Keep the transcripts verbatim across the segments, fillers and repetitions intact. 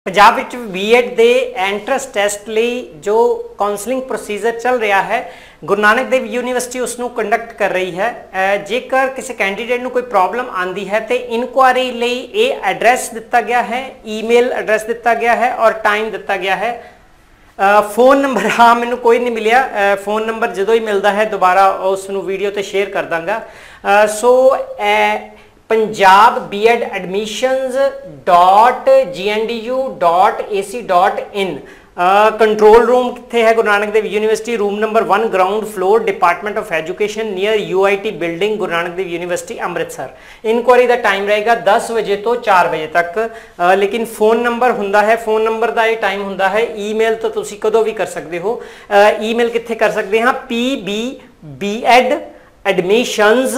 पंजाब विच बीएड दे entrance test लई जो काउंसलिंग प्रोसीजर चल रहा है गुरु नानक देव यूनीवर्सिटी उसनू कंडक्ट कर रही है। जेकर किसी कैंडीडेट नू कोई प्रॉब्लम आती है तो इनक्वायरी लई ये एड्रैस दिता गया है, ईमेल एड्रैस दिता गया है और टाइम दिता गया है। फोन नंबर हाँ मैनू कोई नहीं मिलिया, फोन नंबर जो ही मिलता है दोबारा उसनू वीडियो तो शेयर कर दांगा। So Punjab B Ed admissions dot G N D U dot A C dot in control room कितने है Guru Nanak Dev university, room number one ground floor, department of education near U I T building Guru Nanak Dev university Amritsar. Enquiry का time रहेगा दस बजे तो चार बजे तक, आ, लेकिन फोन नंबर हुंदा है, फोन नंबर का ये टाइम हुंदा है। ईमेल तो तुसी कदों भी कर सकते हो। ईमेल कितने कर सकते हैं? P B B Ed admissions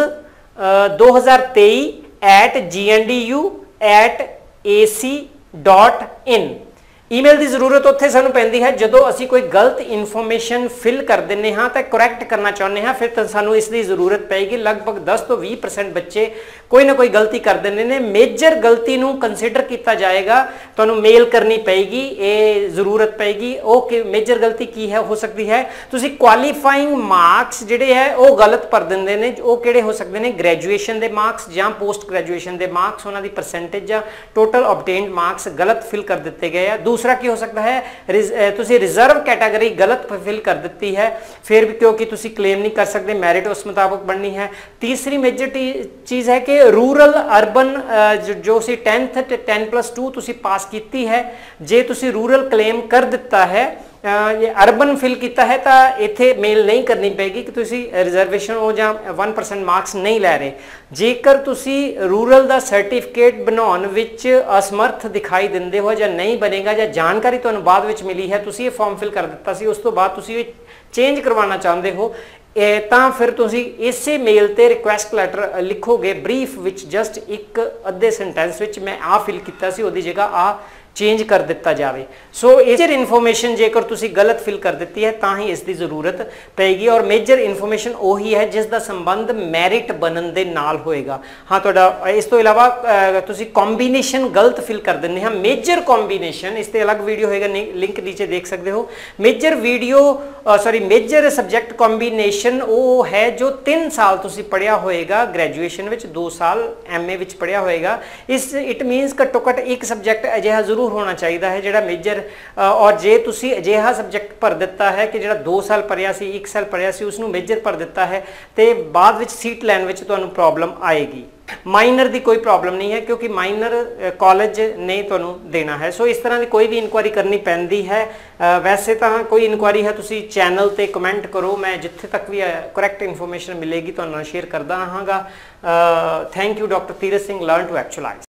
दो हज़ार तेई at G N D U at A C dot in. Email की जरूरत उत्थे सानू पैंदी है जदों असी कोई गलत इन्फॉर्मेशन फिल कर देने हाँ तो करैक्ट करना चाहते हैं, फिर तो सानू इसकी जरूरत पेगी। लगभग दस तो बीस परसेंट बच्चे कोई ना कोई गलती कर देंगे ने। मेजर गलती नू कंसीडर किया जाएगा, तुहानू मेल करनी पेगी, ये जरूरत पेगी। ओके मेजर गलती की है हो सकती है तुसी क्वालीफाइंग मार्क्स जिहड़े है वो गलत भर देंदे ने। वो किहड़े हो सकते हैं? ग्रैजुएशन के मार्क्स या पोस्ट ग्रैजुएशन के मार्क्स, उन्होंने परसेंटेज या टोटल ऑबटेन्ड मार्क्स गलत फिल कर दिते गए हैं। दूसरा की हो सकता है तुसी रिजर्व कैटेगरी गलत फिल कर दी है, फिर भी क्योंकि तुसी क्लेम नहीं कर सकते, मैरिट उस मुताबिक बननी है। तीसरी मेजर चीज़ है कि रूरल अर्बन जो सी टेंथ टेन प्लस टू तुसी पास की है, जे तुसी रूरल क्लेम कर दिता है ये अर्बन फिल किया है तो इत्थे मेल नहीं करनी पेगी कि तुसी रिजर्वेशन हो या वन परसेंट मार्क्स नहीं लै रहे। जेकर तुसी रूरल का सर्टिफिकेट बनाने विच असमर्थ दिखाई देंदे हो या नहीं बनेगा या जानकारी तुहानू बाद विच मिली है, तुसी ये फॉर्म फिल कर दिता सी, उस तो बाद तुसी ये चेंज करवाना चाहते हो तो फिर तुसी इसे मेल ते रिक्वेस्ट लैटर लिखोगे ब्रीफ विच जस्ट एक अद्धे सेंटेंस विच मैं आ फिल किया सी, उहदी जगह आ चेंज कर दिता जाए। सो मेजर इन्फॉर्मेशन जेकर तुसी गलत फिल कर दी है तो ही इसकी जरूरत पेगी। और मेजर इन्फॉर्मेशन उही है जिसका संबंध मैरिट बनन दे नाल होएगा। हाँ तुहाडा इस तो इलावा तुसी कॉम्बीनेशन गलत फिल कर देने हैं। मेजर कॉम्बीनेशन इससे अलग वीडियो होएगा, लिंक नीचे देख सकते हो। Major video sorry major subject combination वो है जो तीन साल तुसी पढ़िया होएगा ग्रैजुएशन विच, दो साल एम ए विच पढ़िया होएगा। इस इट मीनस घट्टो घट्ट एक सबजैक्ट अजिहा जरूर होना चाहिए है जिहड़ा मेजर। और जे तुसी अजिहा सबजैक्ट भर दिता है कि जिहड़ा दो साल पढ़िया सी, एक साल पढ़िया सी, उसनू मेजर भर दिता है तो बाद विच सीट लैन विच तुहानू प्रॉब्लम आएगी। माइनर की कोई प्रॉब्लम नहीं है क्योंकि माइनर कॉलेज ने तुहानू देना है। सो इस तरह की कोई भी इंक्वायरी करनी पैंदी है। वैसे तो कोई इंक्वायरी है तुसी चैनल ते कमेंट करो, मैं जिथे तक भी करैक्ट इन्फॉर्मेशन मिलेगी तुहानू शेयर करदा रहांगा। Thank you doctor Tirath Singh, learn to actualise.